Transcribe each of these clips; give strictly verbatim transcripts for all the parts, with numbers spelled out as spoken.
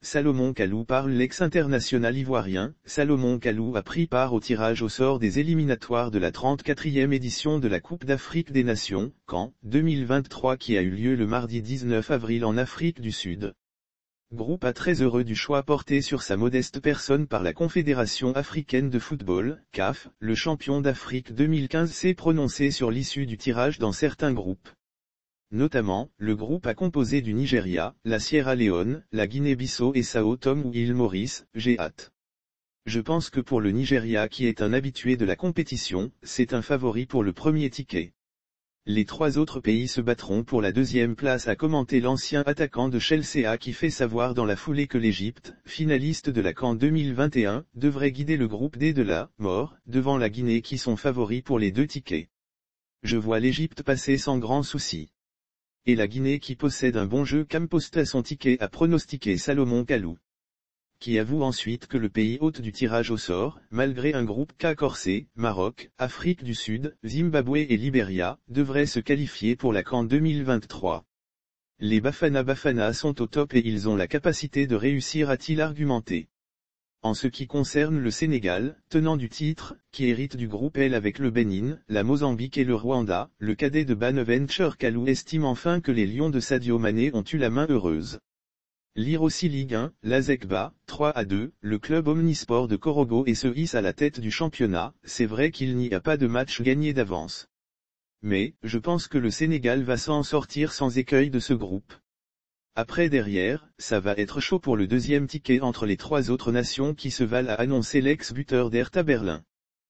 Salomon Kalou parle. L'ex-international ivoirien, Salomon Kalou a pris part au tirage au sort des éliminatoires de la trente-quatrième édition de la Coupe d'Afrique des Nations, CAN, deux mille vingt-trois qui a eu lieu le mardi dix-neuf avril en Afrique du Sud. Groupe A très heureux du choix porté sur sa modeste personne par la Confédération africaine de football, C A F, le champion d'Afrique deux mille quinze s'est prononcé sur l'issue du tirage dans certains groupes. Notamment, le groupe A composé du Nigeria, la Sierra Leone, la Guinée-Bissau et Sao Tome ou île Maurice. J'ai hâte. Je pense que pour le Nigeria qui est un habitué de la compétition, c'est un favori pour le premier ticket. Les trois autres pays se battront pour la deuxième place, a commenté l'ancien attaquant de Chelsea qui fait savoir dans la foulée que l'Égypte, finaliste de la CAN deux mille vingt et un, devrait guider le groupe D de la mort, devant la Guinée qui sont favoris pour les deux tickets. Je vois l'Égypte passer sans grand souci. Et la Guinée qui possède un bon jeu qu'imposta son ticket a pronostiqué Salomon Kalou. Qui avoue ensuite que le pays hôte du tirage au sort, malgré un groupe K corsé, Maroc, Afrique du Sud, Zimbabwe et Libéria, devrait se qualifier pour la CAN deux mille vingt-trois. Les Bafana Bafana sont au top et ils ont la capacité de réussir, a-t-il argumenté. En ce qui concerne le Sénégal, tenant du titre, qui hérite du groupe L avec le Bénin, la Mozambique et le Rwanda, le cadet de Bonaventure Kalou estime enfin que les Lions de Sadio Mané ont eu la main heureuse. Lire aussi Ligue un, l'Azec bat, trois à deux, le club omnisport de Korogo et se hisse à la tête du championnat. C'est vrai qu'il n'y a pas de match gagné d'avance. Mais, je pense que le Sénégal va s'en sortir sans écueil de ce groupe. Après derrière, ça va être chaud pour le deuxième ticket entre les trois autres nations qui se valent, a annoncé l'ex-buteur d'Hertha Berlin.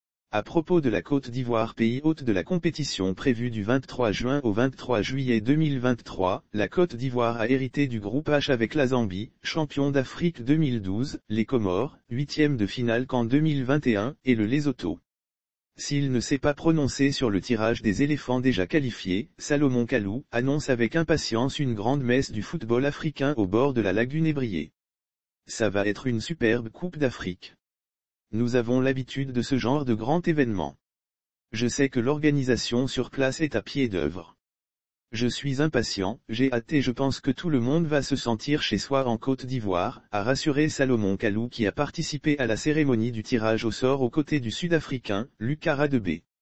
À propos de la Côte d'Ivoire, pays hôte de la compétition prévue du vingt-trois juin au vingt-trois juillet deux mille vingt-trois, la Côte d'Ivoire a hérité du groupe H avec la Zambie, champion d'Afrique deux mille douze, les Comores, huitième de finale CAN deux mille vingt et un, et le Lesotho. S'il ne s'est pas prononcé sur le tirage des éléphants déjà qualifiés, Salomon Kalou annonce avec impatience une grande messe du football africain au bord de la lagune ébriée. Ça va être une superbe Coupe d'Afrique. Nous avons l'habitude de ce genre de grand événement. Je sais que l'organisation sur place est à pied d'œuvre. Je suis impatient, j'ai hâte et je pense que tout le monde va se sentir chez soi en Côte d'Ivoire, a rassuré Salomon Kalou qui a participé à la cérémonie du tirage au sort aux côtés du Sud-Africain, Lucas Radebe.